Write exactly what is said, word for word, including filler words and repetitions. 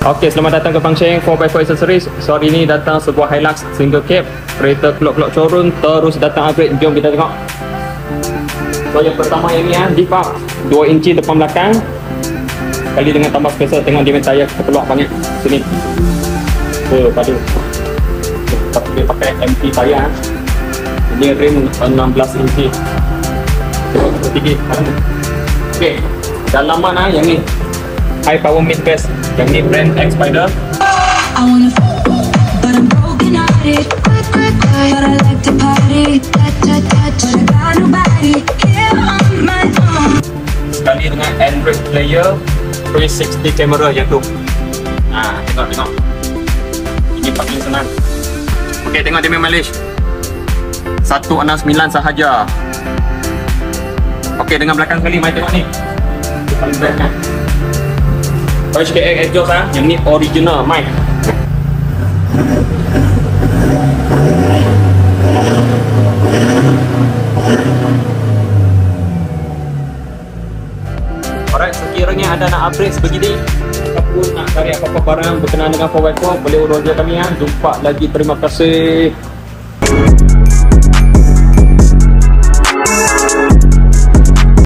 Okey, selamat datang ke Function four by four Accessories. So hari ni datang sebuah Hilux single cab, kereta kelok-kelok showroom, terus datang upgrade. Jom kita tengok. So yang pertama yang ni ah, lift up dua inci depan belakang. Kali dengan tambah spacer, tengok dia punya tayar keluar banyak sini. So padu. Dia pakai M T tayar. Ini rim enam belas inci. Tinggi. Okey, dalaman ah yang ni high power mid bass. Yang ni brand X Spider. Sekali dengan Android player three sixty camera yang tu. Nah, tengok tengok. Ini paling senang. Okey, tengok dia punya mileage seratus enam puluh sembilan sahaja. Okey, dengan belakang sekali mari tengok ni. Dia paling best kan. H K X exhaust ah, yang ni original mic. Alright, sekiranya anda nak upgrade sebegini ataupun nak cari apa-apa barang berkenaan dengan four by four, boleh urus dia kami ya. Jumpa lagi, terima kasih.